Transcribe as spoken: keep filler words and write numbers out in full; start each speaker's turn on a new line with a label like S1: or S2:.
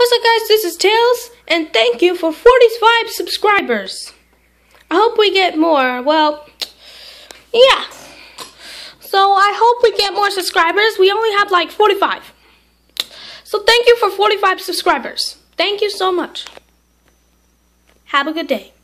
S1: What's up, guys? This is Tails, and thank you for forty-five subscribers. I hope we get more. Well, yeah. So I hope we get more subscribers. We only have like forty-five. So thank you for forty-five subscribers. Thank you so much. Have a good day.